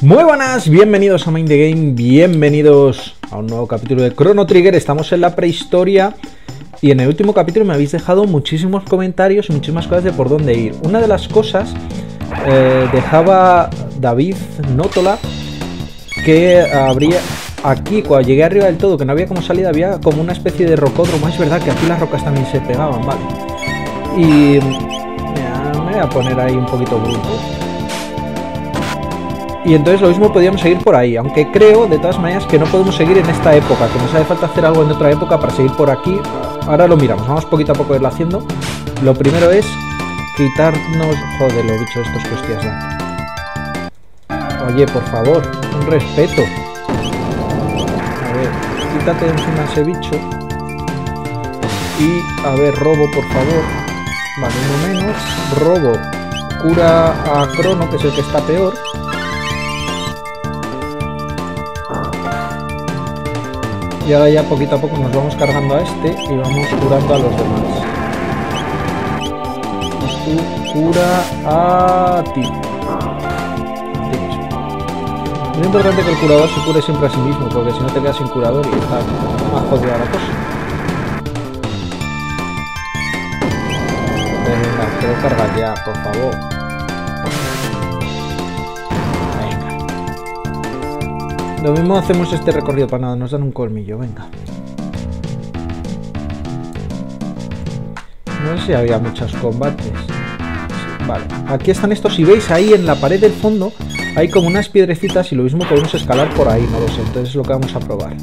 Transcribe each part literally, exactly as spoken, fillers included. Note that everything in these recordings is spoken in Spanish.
Muy buenas, bienvenidos a Mind the Game, bienvenidos a un nuevo capítulo de Chrono Trigger. Estamos en la prehistoria y en el último capítulo me habéis dejado muchísimos comentarios y muchísimas cosas de por dónde ir. Una de las cosas eh, dejaba David Nótola que habría aquí, cuando llegué arriba del todo, que no había como salida, había como una especie de rocódromo. Es verdad que aquí las rocas también se pegaban, vale. Y mira, me voy a poner ahí un poquito bruto. Y entonces lo mismo podíamos seguir por ahí, aunque creo de todas maneras que no podemos seguir en esta época, que nos hace falta hacer algo en otra época para seguir por aquí. Ahora lo miramos, vamos poquito a poco a irlo haciendo. Lo primero es quitarnos... Joder, los bichos estos que hostias dan. Oye, por favor, un respeto. A ver, quítate de encima ese bicho. Y, a ver, robo, por favor. Vale, uno menos. Robo. Cura a Crono, que es el que está peor. Y ahora ya poquito a poco nos vamos cargando a este y vamos curando a los demás. Y tú cura a ti. Es importante que el curador se cure siempre a sí mismo, porque si no te quedas sin curador y está más jodida la cosa. Venga, quiero cargar ya, por favor. Lo mismo hacemos este recorrido para nada, nos dan un colmillo, venga. No sé si había muchos combates. Sí, vale, aquí están estos, si veis ahí en la pared del fondo hay como unas piedrecitas y lo mismo podemos escalar por ahí, no lo sé, entonces es lo que vamos a probar.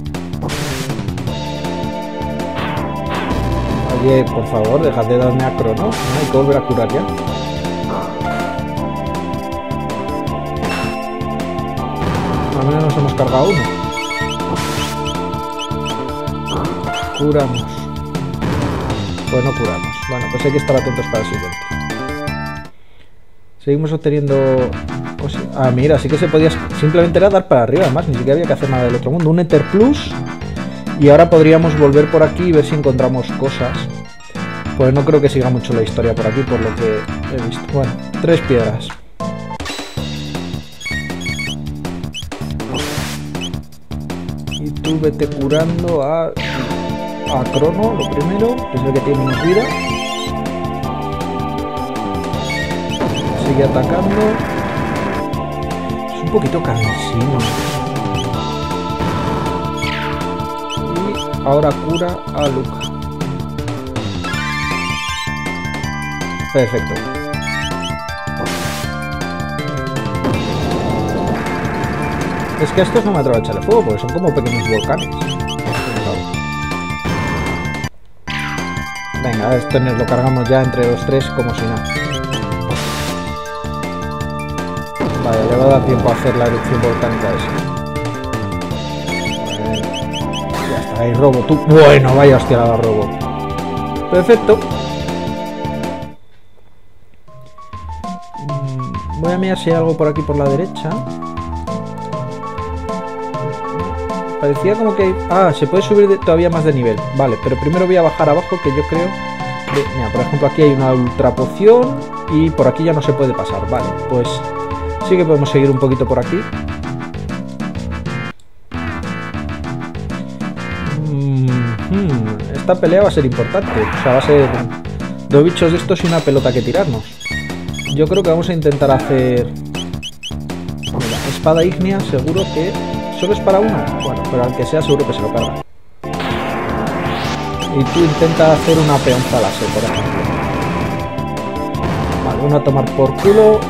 Oye, por favor, dejad de darme a Crono, ¿no? Hay que volver a curar ya. Al menos nos hemos cargado uno. Curamos. Pues no curamos. Bueno, pues hay que estar atentos para el siguiente. Seguimos obteniendo cosas. Ah, mira, sí que se podía. Simplemente era dar para arriba, además, ni siquiera había que hacer nada del otro mundo. Un Ether Plus. Y ahora podríamos volver por aquí y ver si encontramos cosas. Pues no creo que siga mucho la historia por aquí, por lo que he visto. Bueno, tres piedras. Y tú vete curando a, a Crono, lo primero, que es el que tiene menos vida. Sigue atacando. Es un poquito cansino. Y ahora cura a Luca. Perfecto. Es que a estos no me atrevo a echarle fuego, porque son como pequeños volcanes. Venga, esto nos lo cargamos ya entre los tres como si nada. Vale, le va a dar tiempo a hacer la erupción volcánica esa. Vale. Ya está, ahí robo tú. Bueno, vaya hostia la robo. Perfecto. Voy a mirar si hay algo por aquí por la derecha. Parecía como que... Ah, se puede subir de, todavía más de nivel. Vale, pero primero voy a bajar abajo, que yo creo... Que, mira, por ejemplo, aquí hay una ultra poción y por aquí ya no se puede pasar. Vale, pues sí que podemos seguir un poquito por aquí. Mm-hmm. Esta pelea va a ser importante. O sea, va a ser dos bichos de estos y una pelota que tirarnos. Yo creo que vamos a intentar hacer... Mira, espada ígnea, seguro que... ¿Solo es para uno? Bueno, pero al que sea seguro que se lo carga. Y tú intenta hacer una peonza láser, por ejemplo. Vale, uno a tomar por culo.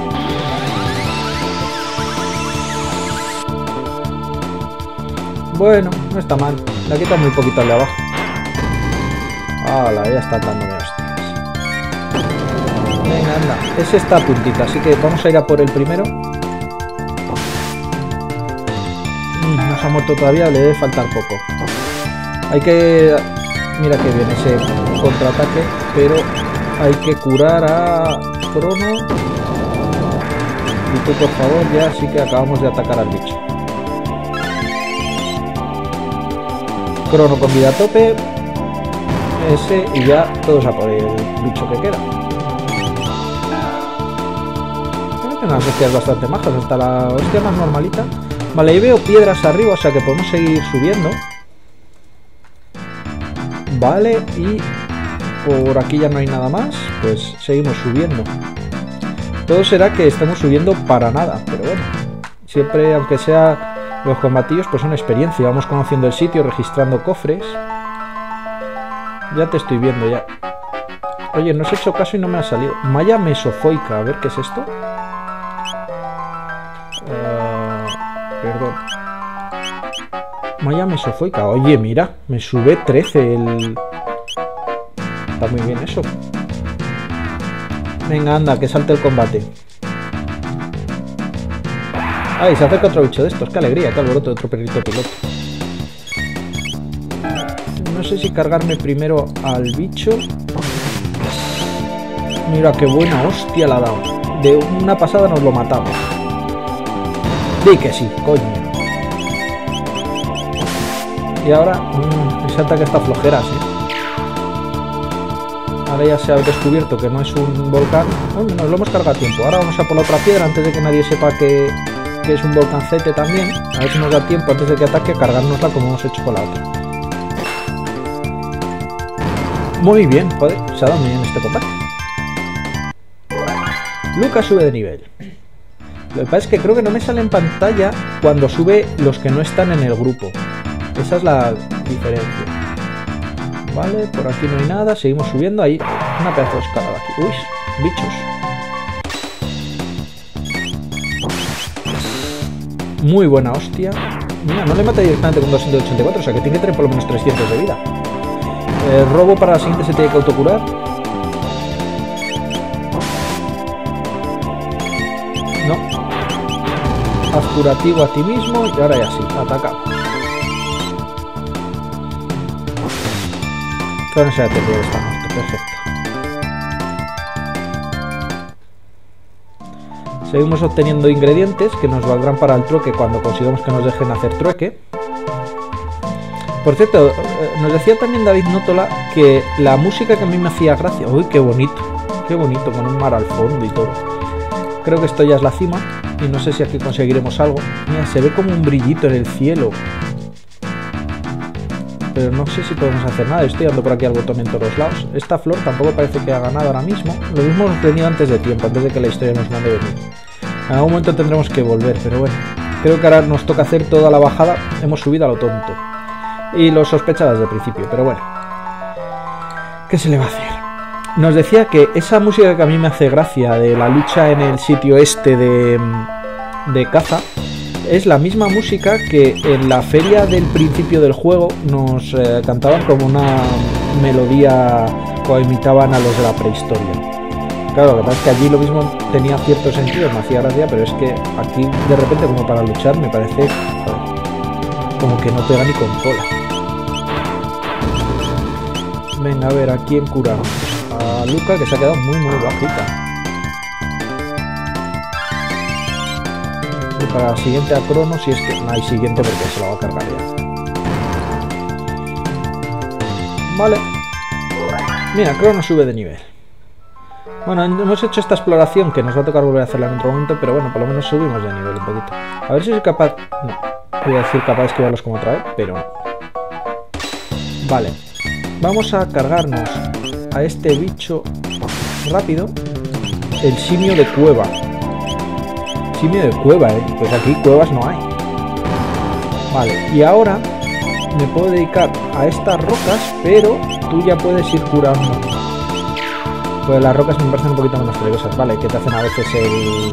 Bueno, no está mal. Le ha quitado muy poquito al de abajo. ¡Hala! Ya están dándome hostias. Venga, anda. Ese está a puntita, así que vamos a ir a por el primero. No se ha muerto todavía, le debe faltar poco. Hay que... Mira que viene ese contraataque, pero hay que curar a Crono. Y tú, por favor, ya sí que acabamos de atacar al bicho. Crono con vida a tope. Ese y ya todos a por el bicho que queda. tiene unas hostias bastante majas, hasta la hostia más normalita. Vale, ahí veo piedras arriba, o sea que podemos seguir subiendo. Vale, y por aquí ya no hay nada más, pues seguimos subiendo. Todo será que estemos subiendo para nada, pero bueno, siempre, aunque sea los combatillos, pues son experiencia. Vamos conociendo el sitio, registrando cofres. Ya te estoy viendo ya. Oye, no os he hecho caso y no me ha salido. Malla mesozoica, a ver qué es esto. Uh, perdón. Malla mesozoica. Oye, mira, me sube trece el... Está muy bien eso. Venga, anda, que salte el combate. Ay, se acerca otro bicho de estos. Qué alegría, qué alboroto de otro perrito piloto. No sé si cargarme primero al bicho. Mira qué buena hostia la ha dado. De una pasada nos lo matamos. Di que sí, coño. Y ahora, mmm, ese ataque está flojeras, ¿eh? Ahora ya se ha descubierto que no es un volcán. Oh, nos lo hemos cargado a tiempo. Ahora vamos a por la otra piedra antes de que nadie sepa que, que es un volcancete también. A ver si nos da tiempo antes de que ataque a cargárnosla como hemos hecho con la otra. Muy bien, joder, se ha dado muy bien este combate. Lucas sube de nivel. Lo que pasa es que creo que no me sale en pantalla cuando sube los que no están en el grupo. Esa es la diferencia. Vale, por aquí no hay nada. Seguimos subiendo. Ahí una pedazo de escalada aquí. Uy, bichos. Muy buena hostia. Mira, no le mata directamente con doscientos ochenta y cuatro. O sea que tiene que tener por lo menos trescientos de vida. El robo para la siguiente se tiene que autocurar. No. Haz curativo a ti mismo. Y ahora ya sí, ataca. Con ese ataque está muerto, perfecto. Seguimos obteniendo ingredientes que nos valdrán para el trueque cuando consigamos que nos dejen hacer trueque. Por cierto, nos decía también David Nótola que la música que a mí me hacía gracia... ¡Uy, qué bonito! ¡Qué bonito! Con un mar al fondo y todo. Creo que esto ya es la cima y no sé si aquí conseguiremos algo. Mira, se ve como un brillito en el cielo. Pero no sé si podemos hacer nada. Estoy dando por aquí al botón en todos lados. Esta flor tampoco parece que haga nada ahora mismo. Lo mismo hemos tenido antes de tiempo, antes de que la historia nos mande venir. En algún momento tendremos que volver, pero bueno. Creo que ahora nos toca hacer toda la bajada. Hemos subido a lo tonto. Y lo sospechaba desde el principio, pero bueno. ¿Qué se le va a hacer? Nos decía que esa música que a mí me hace gracia de la lucha en el sitio este de, de caza es la misma música que en la feria del principio del juego nos eh, cantaban como una melodía o imitaban a los de la prehistoria. Claro, la verdad es que allí lo mismo tenía cierto sentido, me hacía gracia, pero es que aquí de repente como para luchar me parece, joder, como que no pega ni con cola. Venga, a ver, ¿a quién curamos? A Luca, que se ha quedado muy muy bajita. Y para la siguiente a Crono, si es que no hay siguiente porque se la va a cargar ya. Vale. Mira, Crono sube de nivel. Bueno, hemos hecho esta exploración que nos va a tocar volver a hacerla en otro momento, pero bueno, por lo menos subimos de nivel un poquito. A ver si soy capaz... No, voy a decir capaz de esquivarlos como otra vez, pero no. Vale. Vamos a cargarnos a este bicho rápido. El simio de cueva. Simio de cueva, ¿eh? Pues aquí cuevas no hay. Vale, y ahora me puedo dedicar a estas rocas, pero tú ya puedes ir curando. Pues las rocas me parecen un poquito menos peligrosas, ¿vale? Que te hacen a veces el...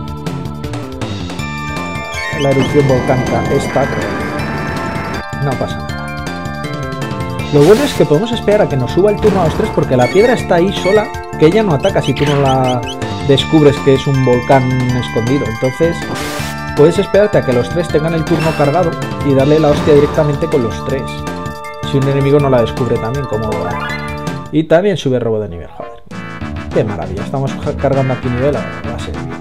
la erupción volcánica esta. No pasa nada. Lo bueno es que podemos esperar a que nos suba el turno a los tres porque la piedra está ahí sola, que ella no ataca si tú no la descubres que es un volcán escondido. Entonces puedes esperarte a que los tres tengan el turno cargado y darle la hostia directamente con los tres. Si un enemigo no la descubre también, como... Y también sube robo de nivel, joder. Qué maravilla, estamos cargando aquí nivel, va a ser bien.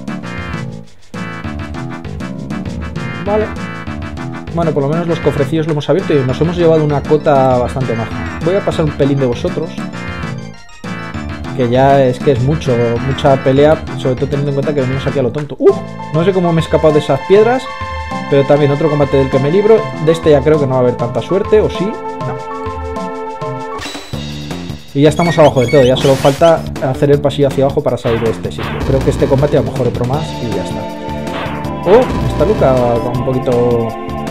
Vale. Bueno, por lo menos los cofrecillos lo hemos abierto y nos hemos llevado una cota bastante maja. Voy a pasar un pelín de vosotros. Que ya es que es mucho, mucha pelea, sobre todo teniendo en cuenta que venimos aquí a lo tonto. ¡Uh! No sé cómo me he escapado de esas piedras, pero también otro combate del que me libro. De este ya creo que no va a haber tanta suerte, ¿o sí? No. Y ya estamos abajo de todo, ya solo falta hacer el pasillo hacia abajo para salir de este sitio. Creo que este combate a lo mejor otro más y ya está. ¡Oh! Está Luca con un poquito...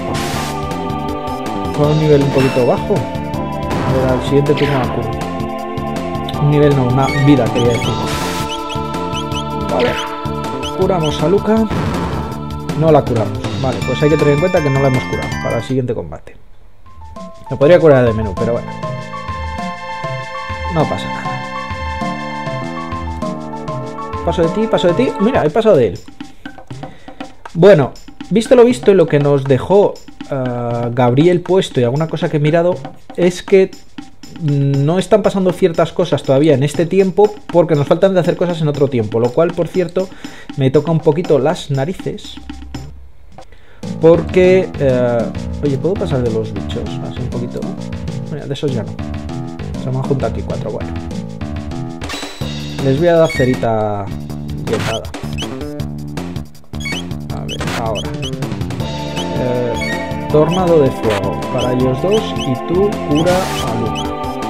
con un nivel un poquito bajo. A ver, al siguiente turno la cura. Un nivel no, una vida quería decir. Vale. Curamos a Luca. No la curamos. Vale, pues hay que tener en cuenta que no la hemos curado para el siguiente combate. Me podría curar de menú, pero bueno. No pasa nada. Paso de ti, paso de ti. Mira, he pasado de él. Bueno, visto lo visto, lo que nos dejó uh, Gabriel puesto y alguna cosa que he mirado es que no están pasando ciertas cosas todavía en este tiempo porque nos faltan de hacer cosas en otro tiempo, lo cual, por cierto, me toca un poquito las narices porque uh, oye, ¿puedo pasar de los bichos? Así un poquito. Mira, de esos ya no. Se me han juntado aquí cuatro, bueno. Les voy a dar cerita dietada. A ver, ahora. Eh, tornado de fuego para ellos dos y tú cura a Luca.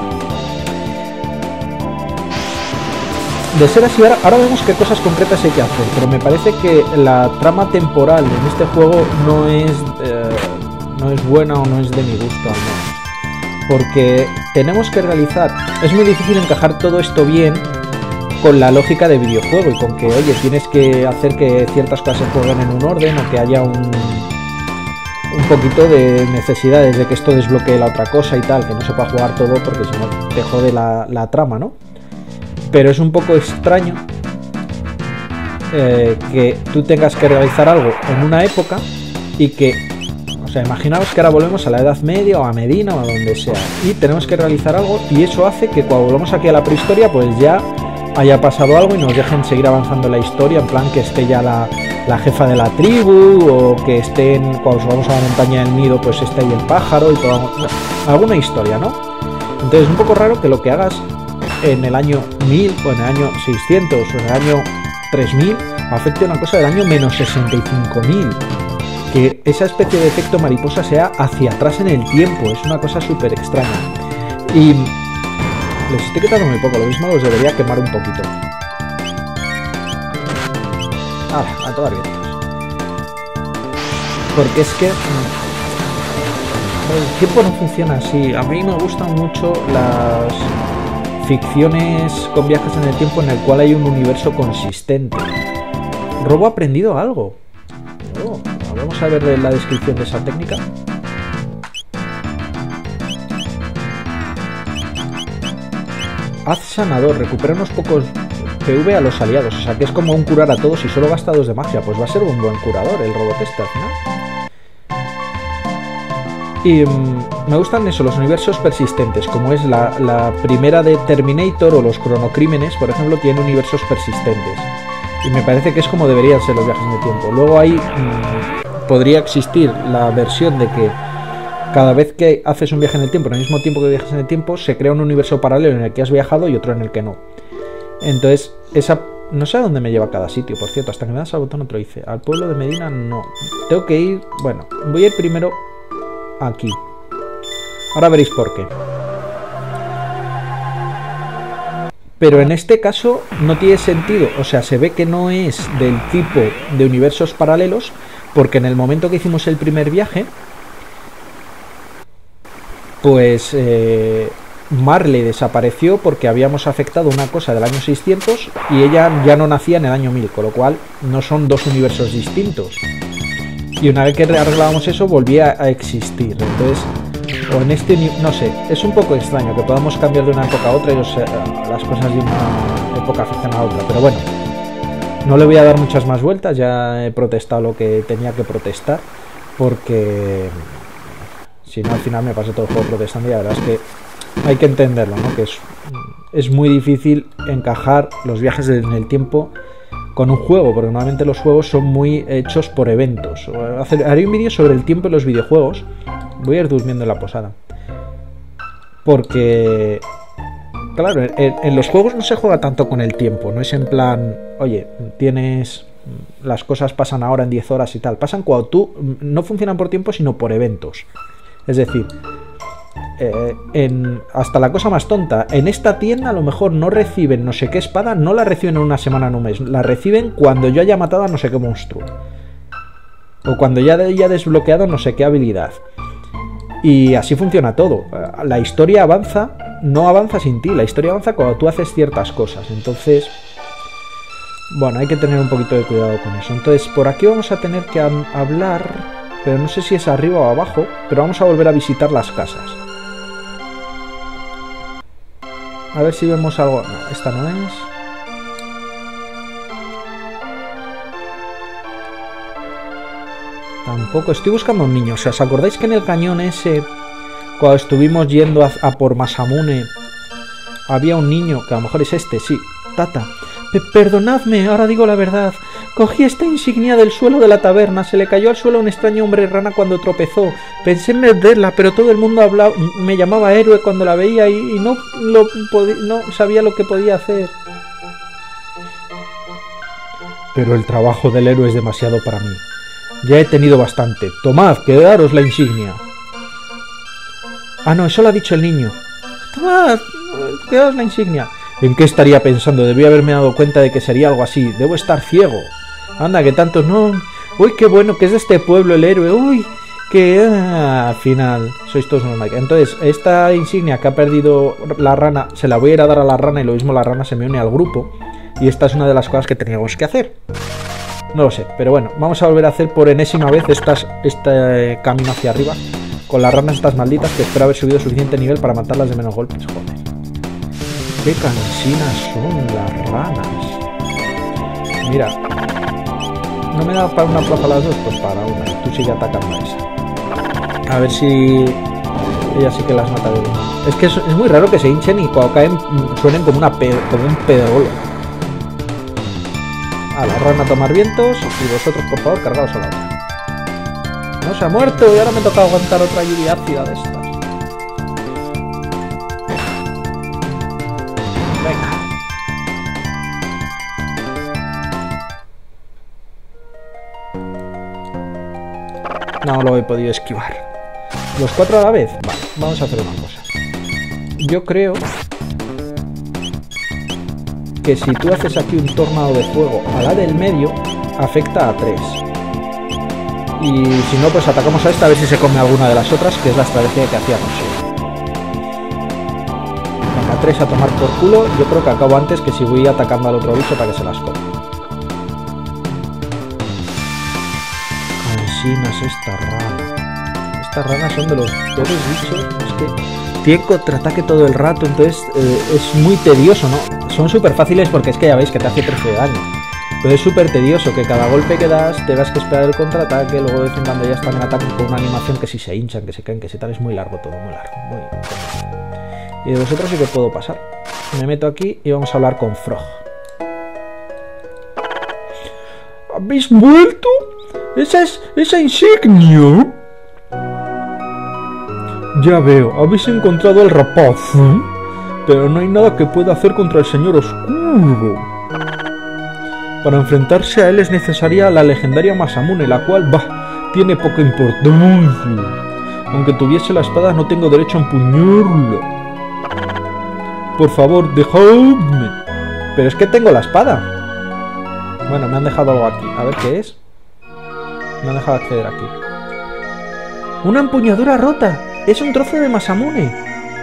De ser así, ahora, ahora vemos qué cosas concretas hay que hacer, pero me parece que la trama temporal en este juego no es, eh, no es buena o no es de mi gusto al menos. Porque tenemos que realizar... Es muy difícil encajar todo esto bien con la lógica de videojuego y con que, oye, tienes que hacer que ciertas cosas se jueguen en un orden o que haya un, un poquito de necesidades de que esto desbloquee la otra cosa y tal, que no se pueda jugar todo porque si no te jode la, la trama, ¿no? Pero es un poco extraño eh, que tú tengas que realizar algo en una época y que, o sea, imaginaos que ahora volvemos a la Edad Media o a Medina o a donde sea y tenemos que realizar algo y eso hace que cuando volvamos aquí a la prehistoria pues ya haya pasado algo y nos dejen seguir avanzando en la historia, en plan que esté ya la, la jefa de la tribu o que estén, cuando vamos a la montaña del nido pues esté ahí el pájaro y podamos, no, alguna historia, ¿no? Entonces es un poco raro que lo que hagas en el año mil o en el año seiscientos o en el año tres mil afecte a una cosa del año menos sesenta y cinco mil, que esa especie de efecto mariposa sea hacia atrás en el tiempo, es una cosa súper extraña y les estoy quitando muy poco, lo mismo los debería quemar un poquito. Ah, a todas vientos. Porque es que el tiempo no funciona así. A mí me gustan mucho las ficciones con viajes en el tiempo en el cual hay un universo consistente. Robo ha aprendido algo. Oh, vamos a ver la descripción de esa técnica. Haz sanador, recupera unos pocos P V a los aliados, o sea que es como un curar a todos y solo gasta dos de magia, pues va a ser un buen curador el robot este al final. Y mmm, me gustan eso, los universos persistentes, como es la, la primera de Terminator o los Cronocrímenes, por ejemplo, tienen universos persistentes. Y me parece que es como deberían ser los viajes en el tiempo. Luego ahí mmm, podría existir la versión de que cada vez que haces un viaje en el tiempo, en el mismo tiempo que viajas en el tiempo, se crea un universo paralelo en el que has viajado y otro en el que no. Entonces, esa no sé a dónde me lleva cada sitio, por cierto, hasta que me das al botón otro hice. Al pueblo de Medina no. Tengo que ir, bueno, voy a ir primero aquí. Ahora veréis por qué. Pero en este caso no tiene sentido, o sea, se ve que no es del tipo de universos paralelos, porque en el momento que hicimos el primer viaje, pues eh, Marley desapareció porque habíamos afectado una cosa del año seiscientos y ella ya no nacía en el año mil, con lo cual no son dos universos distintos. Y una vez que arreglábamos eso, volvía a existir. Entonces, o en este, no sé, es un poco extraño que podamos cambiar de una época a otra y los, las cosas de una época afectan a otra. Pero bueno, no le voy a dar muchas más vueltas, ya he protestado lo que tenía que protestar, porque si no al final me paso todo el juego protestando y la verdad es que hay que entenderlo, ¿no? Que es, es muy difícil encajar los viajes en el tiempo con un juego, porque normalmente los juegos son muy hechos por eventos. Haré un vídeo sobre el tiempo en los videojuegos. Voy a ir durmiendo en la posada, porque claro, en, en los juegos no se juega tanto con el tiempo, no es en plan, oye, tienes... las cosas pasan ahora en diez horas y tal. Pasan cuando tú... no funcionan por tiempo, sino por eventos. Es decir, eh, en, hasta la cosa más tonta, en esta tienda a lo mejor no reciben no sé qué espada, no la reciben en una semana, en un mes, la reciben cuando yo haya matado a no sé qué monstruo, o cuando ya haya desbloqueado no sé qué habilidad. Y así funciona todo. La historia avanza, no avanza sin ti, la historia avanza cuando tú haces ciertas cosas. Entonces, bueno, hay que tener un poquito de cuidado con eso. Entonces, por aquí vamos a tener que hablar, pero no sé si es arriba o abajo, pero vamos a volver a visitar las casas. A ver si vemos algo. No, esta no es. Tampoco. Estoy buscando a un niño. O sea, ¿os acordáis que en el cañón ese, cuando estuvimos yendo a, a por Masamune, había un niño, que a lo mejor es este, sí, Tata? Pe Perdonadme, ahora digo la verdad. Cogí esta insignia del suelo de la taberna. Se le cayó al suelo a un extraño hombre rana cuando tropezó. Pensé en venderla, pero todo el mundo hablaba, me llamaba héroe cuando la veía y, y no, lo no sabía lo que podía hacer. Pero el trabajo del héroe es demasiado para mí. Ya he tenido bastante. Tomad, quedaros la insignia. Ah, no, eso lo ha dicho el niño. Tomad, quedaros la insignia. ¿En qué estaría pensando? Debí haberme dado cuenta de que sería algo así. Debo estar ciego. Anda, que tantos no... Uy, qué bueno que es de este pueblo el héroe. Uy, que... Ah, al final, sois todos unos Mike. Entonces, esta insignia que ha perdido la rana, se la voy a ir a dar a la rana y lo mismo la rana se me une al grupo. Y esta es una de las cosas que teníamos que hacer. No lo sé, pero bueno, vamos a volver a hacer por enésima vez estas, este camino hacia arriba. Con las ranas estas malditas, que espero haber subido suficiente nivel para matarlas de menos golpes. Joder. Qué cansinas son las ranas. Mira. ¿No me da para una plaza a las dos? Pues para una. Tú sigue atacando a esa. A ver si... ella sí que las mata de uno. Es que es, es muy raro que se hinchen y cuando caen suenen como, una pe como un pedrolo. A la rana a tomar vientos. Y vosotros, por favor, cargaos a la otra. No se ha muerto y ahora me toca aguantar otra lluvia ácida de estas. Venga. No lo he podido esquivar. ¿Los cuatro a la vez? Vale, vamos a hacer una cosa. Yo creo que si tú haces aquí un tornado de fuego a la del medio, afecta a tres. Y si no, pues atacamos a esta a ver si se come alguna de las otras, que es la estrategia que hacíamos. Venga, tres a tomar por culo. Yo creo que acabo antes que si voy atacando al otro bicho para que se las coma. Cansinas esta rana. Estas ranas son de los peores bichos. Es que tienen contraataque todo el rato, entonces eh, es muy tedioso, ¿no? Son súper fáciles porque es que ya veis que te hace trece de daño. Pero es súper tedioso que cada golpe que das tengas que esperar el contraataque, luego de vez en cuando ya están en ataque con una animación que si se hinchan, que se caen, que se tal, es muy largo todo, muy largo. Muy largo. Y de vosotros sí que puedo pasar. Me meto aquí y vamos a hablar con Frog. ¿Habéis vuelto? ¿Esa es esa insignia? Ya veo, habéis encontrado al rapaz, ¿eh? Pero no hay nada que pueda hacer contra el señor oscuro. Para enfrentarse a él es necesaria la legendaria Masamune, la cual, bah, tiene poca importancia. Aunque tuviese la espada, no tengo derecho a empuñarla. Por favor, dejadme. Pero es que tengo la espada. Bueno, me han dejado algo aquí. A ver qué es. Me han dejado acceder aquí. ¡Una empuñadura rota! ¡Es un trozo de Masamune!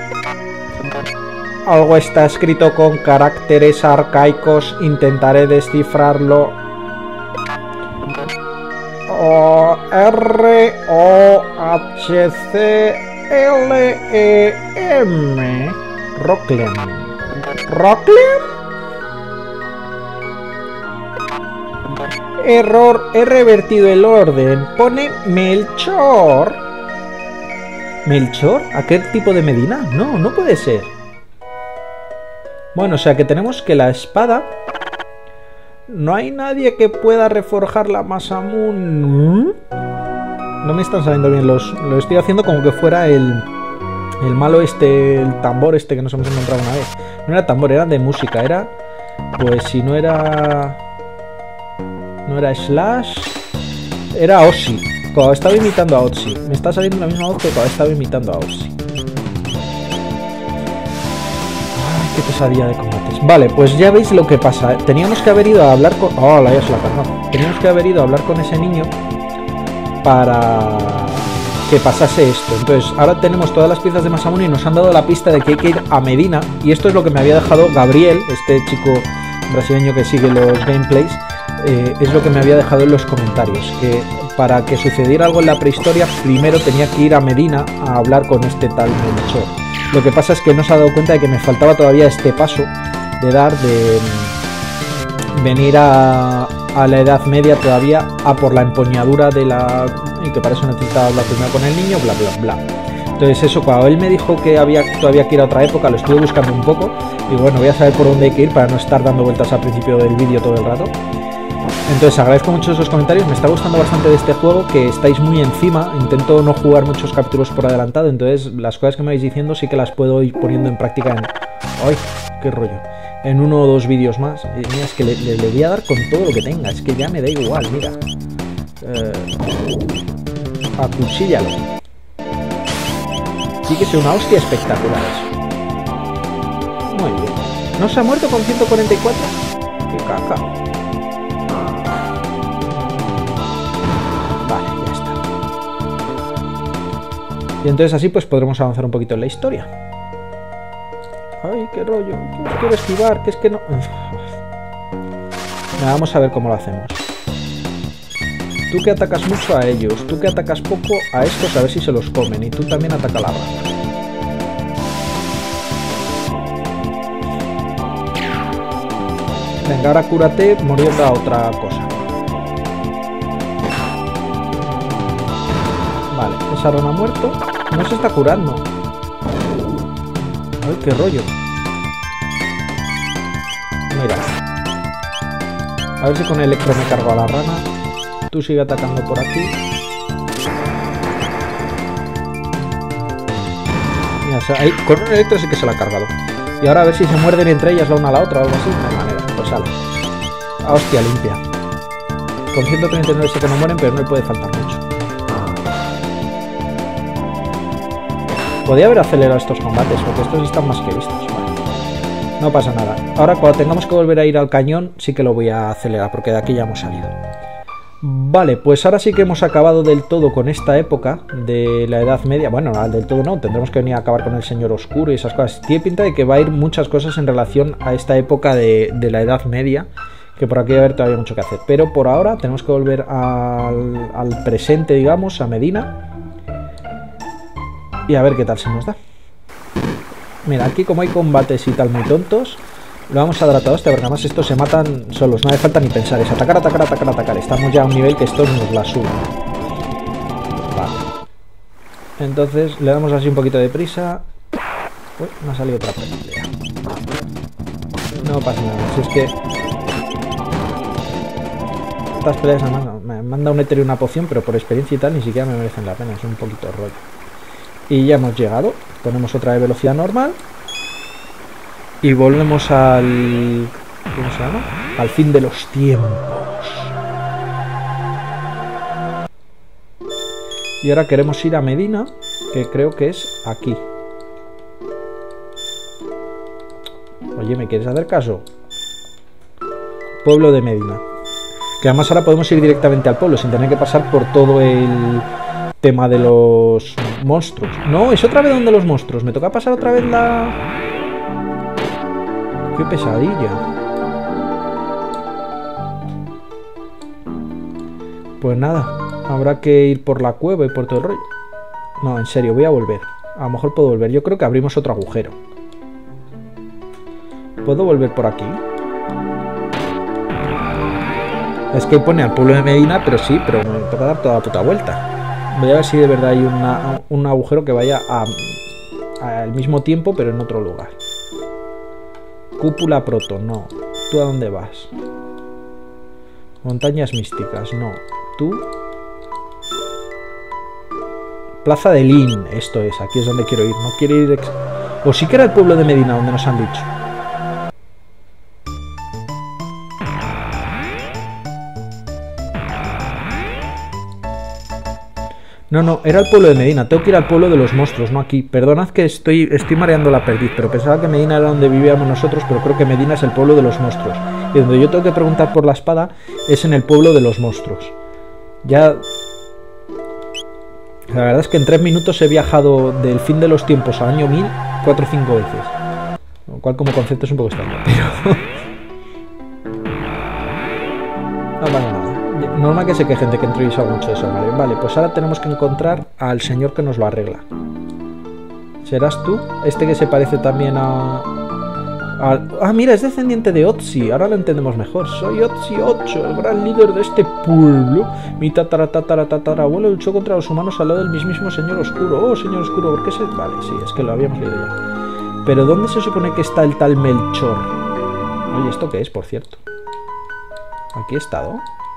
Algo está escrito con caracteres arcaicos. Intentaré descifrarlo. O R O H C L E M. Rocklem. ¿Rocklem? Error, he revertido el orden. Pone Melchor. ¿Melchor? ¿A qué tipo de Medina? No, no puede ser. Bueno, o sea que tenemos que la espada... No hay nadie que pueda reforjar la Masamune. No me están saliendo bien los... Lo estoy haciendo como que fuera el... El malo este, el tambor este que nos hemos encontrado una vez. No era tambor, era de música. Era... Pues si no era... No era Slash... Era Ozzy. Cuando estaba imitando a Ozzy. Me está saliendo la misma voz que cuando estaba imitando a Ozzy. Ay, qué pesadilla de combates. Vale, pues ya veis lo que pasa. Teníamos que haber ido a hablar con... Oh, la ya se la cargado. Teníamos que haber ido a hablar con ese niño para que pasase esto. Entonces, ahora tenemos todas las piezas de Masamune y nos han dado la pista de que hay que ir a Medina. Y esto es lo que me había dejado Gabriel, este chico brasileño que sigue los gameplays. Eh, es lo que me había dejado en los comentarios, que para que sucediera algo en la prehistoria primero tenía que ir a Medina a hablar con este tal Melchor. Lo que pasa es que no se ha dado cuenta de que me faltaba todavía este paso de dar de venir a, a la Edad Media todavía a por la empuñadura de la... y que para eso necesitaba hablar primero con el niño, bla bla bla. Entonces eso, cuando él me dijo que había todavía que ir a otra época, lo estuve buscando un poco y bueno, voy a saber por dónde hay que ir para no estar dando vueltas al principio del vídeo todo el rato. Entonces agradezco mucho esos comentarios, me está gustando bastante de este juego, que estáis muy encima, intento no jugar muchos capítulos por adelantado, entonces las cosas que me vais diciendo sí que las puedo ir poniendo en práctica en... ¡Ay, qué rollo! En uno o dos vídeos más. Y mira, es que le, le, le voy a dar con todo lo que tenga, es que ya me da igual, mira. Eh, acuchíllalo. Sí que es una hostia espectacular eso. Muy bien. ¿No se ha muerto con ciento cuarenta y cuatro? ¡Qué caca! Y entonces así pues podremos avanzar un poquito en la historia. Ay, qué rollo. Quiero esquivar, que es que no... Nada, vamos a ver cómo lo hacemos. Tú que atacas mucho a ellos, tú que atacas poco a estos, a ver si se los comen. Y tú también ataca a la rata. Venga, ahora cúrate muriendo a otra cosa. Vale, esa rana ha muerto. No se está curando. Ay, qué rollo. Mira. A ver si con electro me cargo a la rana. Tú sigue atacando por aquí. Mira, o sea, ahí, con un electro sí que se la ha cargado. Y ahora a ver si se muerden entre ellas la una a la otra o algo así. No hay manera. Pues sale. Ah, hostia, limpia. Con ciento treinta y nueve sé que no mueren, pero no le puede faltar mucho. Podría haber acelerado estos combates, porque estos están más que listos. Vale. No pasa nada. Ahora cuando tengamos que volver a ir al cañón, sí que lo voy a acelerar, porque de aquí ya hemos salido. Vale, pues ahora sí que hemos acabado del todo con esta época de la Edad Media. Bueno, del todo no, tendremos que venir a acabar con el Señor Oscuro y esas cosas. Tiene pinta de que va a ir muchas cosas en relación a esta época de, de la Edad Media, que por aquí va a haber todavía mucho que hacer. Pero por ahora tenemos que volver al, al presente, digamos, a Medina. Y a ver qué tal se nos da. Mira, aquí como hay combates y tal muy tontos, lo vamos a dar a todos, porque además estos se matan solos, no hace falta ni pensar, es atacar, atacar, atacar, atacar. Estamos ya a un nivel que esto nos la sube. Vale. Entonces le damos así un poquito de prisa. Uy, me ha salido otra pelea. No pasa nada, si es que estas peleas me manda un éter y una poción, pero por experiencia y tal ni siquiera me merecen la pena, es un poquito de rollo. Y ya hemos llegado, ponemos otra de velocidad normal y volvemos al... ¿cómo se llama? Al fin de los tiempos. Y ahora queremos ir a Medina, que creo que es aquí. Oye, ¿me quieres hacer caso? Pueblo de Medina. Que además ahora podemos ir directamente al pueblo sin tener que pasar por todo el tema de los monstruos. No, es otra vez donde los monstruos. Me toca pasar otra vez la... ¡Qué pesadilla! Pues nada, habrá que ir por la cueva y por todo el rollo. No, en serio, voy a volver. A lo mejor puedo volver. Yo creo que abrimos otro agujero. ¿Puedo volver por aquí? Es que pone al pueblo de Medina, pero sí, pero me toca dar toda la puta vuelta. Voy a ver si de verdad hay una, un agujero que vaya a, a, al mismo tiempo, pero en otro lugar. Cúpula Proto, no. ¿Tú a dónde vas? Montañas místicas, no. ¿Tú? Plaza de Lin, esto es, aquí es donde quiero ir. No quiero ir... Ex... O sí que era el pueblo de Medina donde nos han dicho. No, no, era el pueblo de Medina. Tengo que ir al pueblo de los monstruos, no aquí. Perdonad que estoy, estoy mareando la perdiz, pero pensaba que Medina era donde vivíamos nosotros, pero creo que Medina es el pueblo de los monstruos. Y donde yo tengo que preguntar por la espada es en el pueblo de los monstruos. Ya... La verdad es que en tres minutos he viajado del fin de los tiempos al año mil cuatro o cinco veces. Lo cual como concepto es un poco extraño, pero... No pasa nada. Normal que se quejen de que entrevista mucho eso, ¿vale? Vale, pues ahora tenemos que encontrar al señor que nos lo arregla. ¿Serás tú? Este que se parece también a... a... Ah, mira, es descendiente de Otzi. Ahora lo entendemos mejor. Soy Otzi ocho, el gran líder de este pueblo. Mi tatara tatara tatarabuelo luchó contra los humanos al lado del mismísimo señor oscuro. Oh, señor oscuro, ¿por qué se...? Vale, sí, es que lo habíamos leído ya. Pero ¿dónde se supone que está el tal Melchor? Oye, ¿esto qué es, por cierto? ¿Aquí he estado?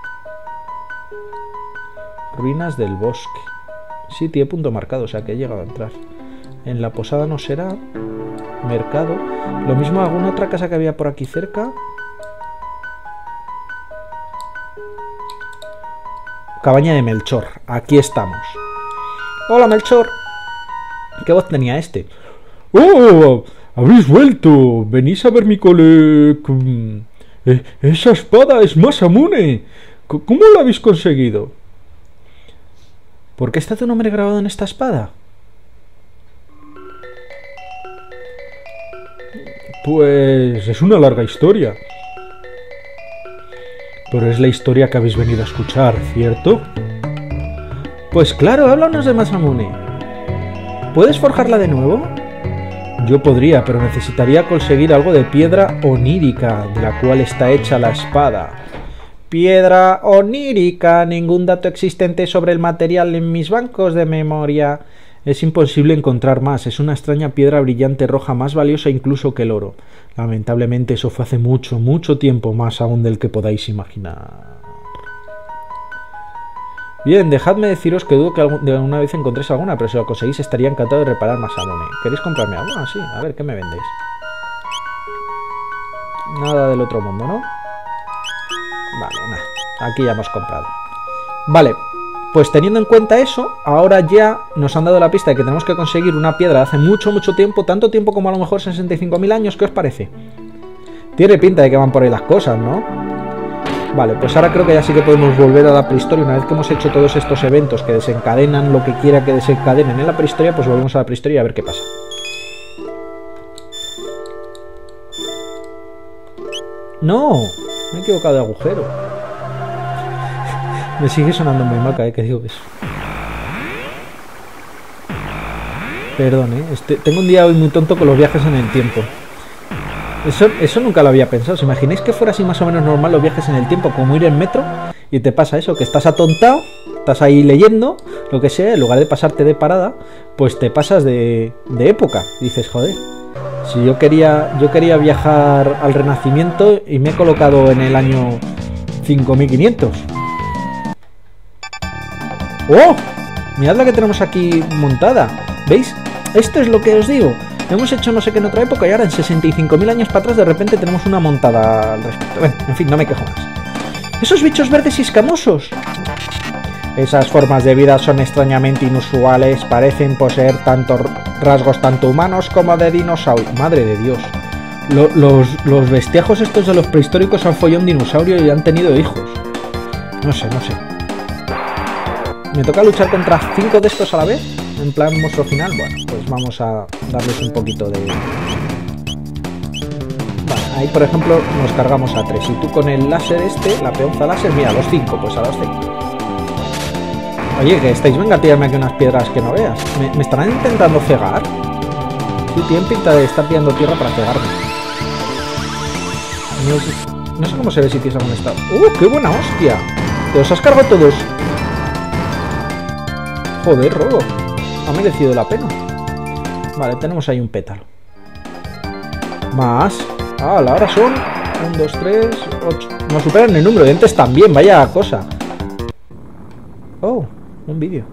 Ruinas del bosque. Sí, tiene punto marcado, o sea que he llegado a entrar. En la posada no será. Mercado. Lo mismo, alguna otra casa que había por aquí cerca. Cabaña de Melchor. Aquí estamos. Hola, Melchor. ¿Qué voz tenía este? ¡Oh! ¡Habéis vuelto! ¿Venís a ver mi cole...? Eh, ¡Esa espada es Masamune! ¿Cómo la habéis conseguido? ¿Por qué está tu nombre grabado en esta espada? Pues es una larga historia. Pero es la historia que habéis venido a escuchar, ¿cierto? Pues claro, háblanos de Masamune. ¿Puedes forjarla de nuevo? Yo podría, pero necesitaría conseguir algo de piedra onírica, de la cual está hecha la espada. Piedra onírica, ningún dato existente sobre el material en mis bancos de memoria. Es imposible encontrar más, es una extraña piedra brillante roja más valiosa incluso que el oro. Lamentablemente eso fue hace mucho, mucho tiempo, más aún del que podáis imaginar. Bien, dejadme deciros que dudo que de alguna vez encontréis alguna, pero si lo conseguís estaría encantado de reparar Masamune. ¿Queréis comprarme algo? Ah, sí, a ver, ¿qué me vendéis? Nada del otro mundo, ¿no? Vale, nada, aquí ya hemos comprado. Vale, pues teniendo en cuenta eso, ahora ya nos han dado la pista de que tenemos que conseguir una piedra de hace mucho, mucho tiempo, tanto tiempo como a lo mejor sesenta y cinco mil años, ¿qué os parece? Tiene pinta de que van por ahí las cosas, ¿no? Vale, pues ahora creo que ya sí que podemos volver a la prehistoria. Una vez que hemos hecho todos estos eventos que desencadenan lo que quiera que desencadenen en la prehistoria, pues volvemos a la prehistoria a ver qué pasa. ¡No! Me he equivocado de agujero. Me sigue sonando muy mal cada vez que digo eso. Perdón, ¿eh? Este, tengo un día hoy muy tonto con los viajes en el tiempo. Eso, eso nunca lo había pensado. ¿Os imagináis que fuera así más o menos normal los viajes en el tiempo, como ir en metro y te pasa eso, que estás atontado, estás ahí leyendo, lo que sea, en lugar de pasarte de parada, pues te pasas de, de época? Y dices, joder, si yo quería, yo quería viajar al Renacimiento y me he colocado en el año cinco mil quinientos. ¡Oh! Mirad la que tenemos aquí montada. ¿Veis? Esto es lo que os digo. Hemos hecho no sé qué en otra época y ahora en sesenta y cinco mil años para atrás de repente tenemos una montada al respecto. Bueno, en fin, no me quejo más. ¡Esos bichos verdes y escamosos! Esas formas de vida son extrañamente inusuales. Parecen poseer tantos rasgos tanto humanos como de dinosaurios. ¡Madre de Dios! Lo, los, los bestiajos estos de los prehistóricos han follado un dinosaurio y han tenido hijos. No sé, no sé. ¿Me toca luchar contra cinco de estos a la vez? En plan monstruo final. Bueno, pues vamos a darles un poquito de... Vale, ahí por ejemplo nos cargamos a tres. Y tú con el láser este, la peonza láser, mira, los cinco, pues a los cinco. Oye, que estáis, venga a tirarme aquí unas piedras que no veas. ¿Me, me estarán intentando cegar? Sí, tienen pinta de estar pillando tierra para cegarme. No sé, no sé cómo se ve si tienes algún estado. ¡Uh, qué buena hostia! ¿Te los has cargado todos? Joder, Robo. Ha merecido la pena. Vale, tenemos ahí un pétalo. Más. Ah, la hora son uno, dos, tres, ocho. Nos superan el número de entes también, vaya cosa. Oh, un vídeo.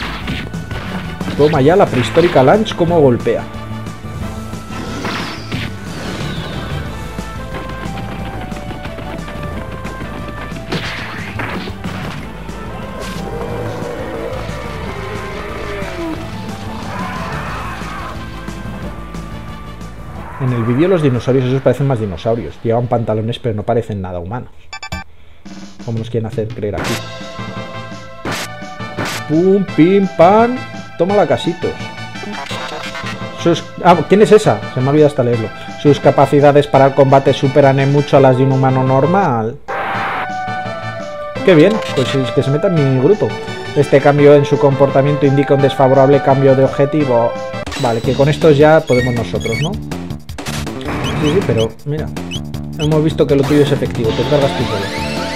Toma ya la prehistórica Lunch como golpea. En el vídeo los dinosaurios esos parecen más dinosaurios. Llevan pantalones pero no parecen nada humanos. Como nos quieren hacer creer aquí. Pum, pim, pam. Tómala, casitos. Sus... Ah, ¿quién es esa? Se me ha olvidado hasta leerlo. Sus capacidades para el combate superan en mucho a las de un humano normal. Qué bien, pues que se meta en mi grupo. Este cambio en su comportamiento indica un desfavorable cambio de objetivo. Vale, que con estos ya podemos nosotros, ¿no? Sí, sí, pero mira. Hemos visto que lo tuyo es efectivo, te cargas tú solo.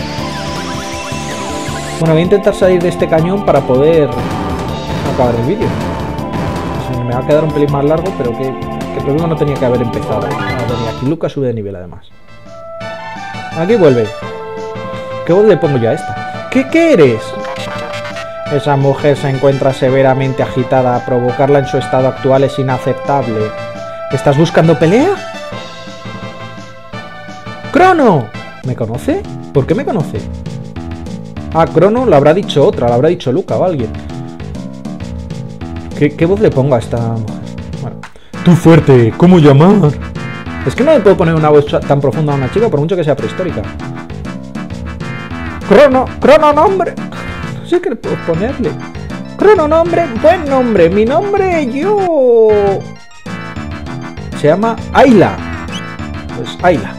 Bueno, voy a intentar salir de este cañón para poder acabar el vídeo. Me va a quedar un pelín más largo, pero que, que el problema no tenía que haber empezado. Ah, venía aquí Lucas sube de nivel además. Aquí vuelve. ¿Qué voz le pongo yo a esta? ¿Qué, qué eres? Esa mujer se encuentra severamente agitada. Provocarla en su estado actual es inaceptable. ¿Estás buscando pelea? ¡Crono! ¿Me conoce? ¿Por qué me conoce? Ah, Crono lo habrá dicho otra, lo habrá dicho Luca o alguien. ¿Qué, qué voz le pongo a esta mujer? Bueno. ¡Tú fuerte! ¿Cómo llamar? Es que no le puedo poner una voz tan profunda a una chica por mucho que sea prehistórica. Crono, Crono nombre. No sé qué le puedo ponerle. Crono nombre, buen nombre. Mi nombre yo... Se llama Ayla. Pues Ayla.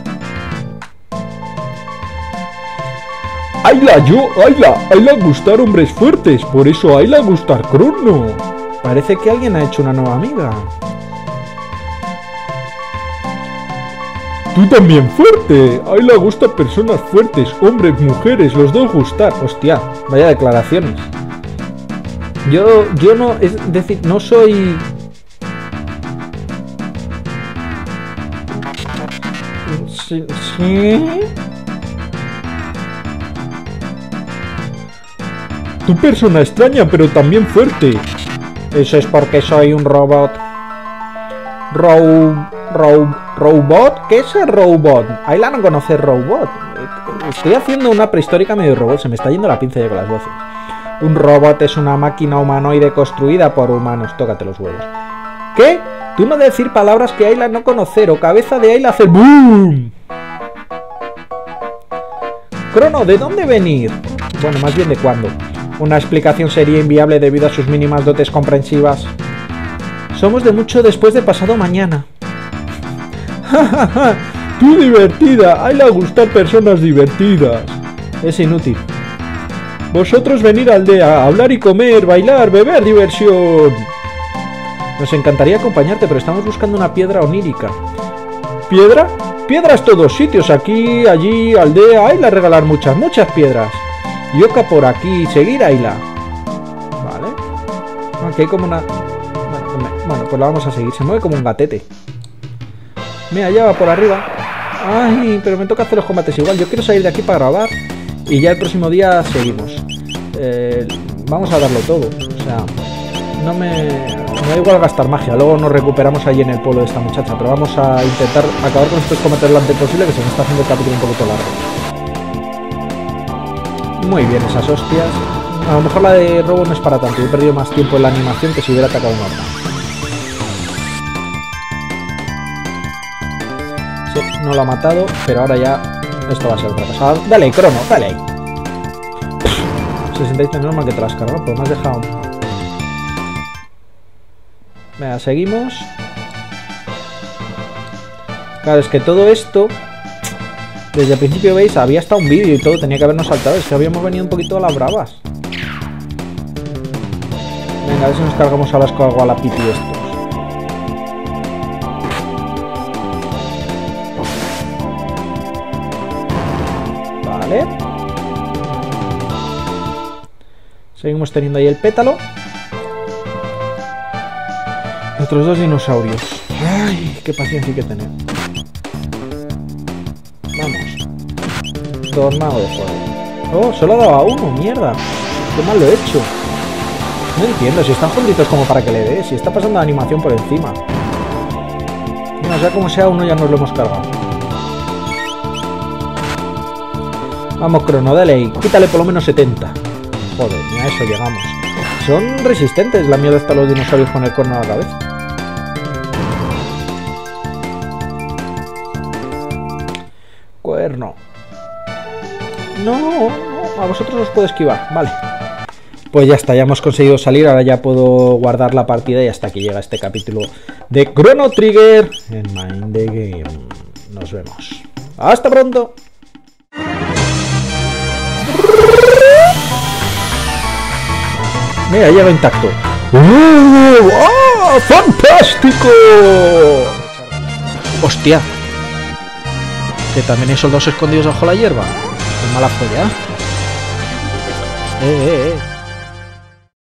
Ayla, yo, Ayla. Ayla gustar hombres fuertes. Por eso Ayla gustar Crono. Parece que alguien ha hecho una nueva amiga. Tú también fuerte. A él le gustan personas fuertes, hombres, mujeres, los dos gustar. Hostia, vaya declaraciones. Yo, yo no, es decir, no soy... Sí, sí. Tu persona extraña, pero también fuerte. Eso es porque soy un robot. Row... Row... ¿Robot? ¿Qué es el robot? Ayla no conoce robot. Estoy haciendo una prehistórica medio robot. Se me está yendo la pinza ya con las voces. Un robot es una máquina humanoide construida por humanos. Tócate los huevos. ¿Qué? Tú no decir palabras que Ayla no conocer o cabeza de Ayla hacer ¡boom! Crono, ¿de dónde venir? Bueno, más bien de cuándo. Una explicación sería inviable debido a sus mínimas dotes comprensivas. Somos de mucho después de pasado mañana. ¡Ja, tú divertida! ¡Ayla gustar personas divertidas! Es inútil. Vosotros venir a aldea, hablar y comer, bailar, beber, diversión. Nos encantaría acompañarte, pero estamos buscando una piedra onírica. ¿Piedra? Piedras todos sitios, aquí, allí, aldea. Ayla regalar muchas, muchas piedras. Yoka por aquí, seguir Ayla. Vale. Aquí hay como una... Bueno, bueno, pues la vamos a seguir. Se mueve como un gatete. Mira, ya va por arriba. Ay, pero me toca hacer los combates igual. Yo quiero salir de aquí para grabar. Y ya el próximo día seguimos. Eh, vamos a darlo todo. O sea, no me... Me da igual gastar magia. Luego nos recuperamos ahí en el pueblo de esta muchacha. Pero vamos a intentar acabar con estos combates lo antes posible, que se me está haciendo el capítulo un poquito largo. Muy bien, esas hostias. A lo mejor la de robo no es para tanto. He perdido más tiempo en la animación que si hubiera atacado un arma. Sí, no lo ha matado, pero ahora ya esto va a ser otra cosa. Dale, Crono, dale ahí. sesenta y tres, normal que te las cargas, pero me has dejado. Venga, seguimos. Claro, es que todo esto, desde el principio veis, había hasta un vídeo y todo, tenía que habernos saltado. Es que habíamos venido un poquito a las bravas. Venga, a ver si nos cargamos a las Koalapiti estos. Vale. Seguimos teniendo ahí el pétalo. Otros dos dinosaurios. Ay, qué paciencia hay que tener. Vamos. Tornado de fuego. Oh, solo ha dado a uno, mierda. Qué mal lo he hecho. No entiendo, si están juntitos como para que le dé. Si está pasando la animación por encima. No, sea como sea, uno ya nos lo hemos cargado. Vamos, Crono, dale ahí. Quítale por lo menos setenta. Joder, ni a eso llegamos. Son resistentes la mierda hasta los dinosaurios con el cuerno a la cabeza. ver, no. No, no, a vosotros os puedo esquivar, vale. Pues ya está, ya hemos conseguido salir. Ahora ya puedo guardar la partida y hasta aquí llega este capítulo de Chrono Trigger en Mind the Game. Nos vemos. ¡Hasta pronto! Mira, llega intacto. ¡Uh! ¡Oh! ¡Fantástico! ¡Hostia! Que también hay soldados escondidos bajo la hierba. ¡Qué mala folla! ¡Eh, eh, eh!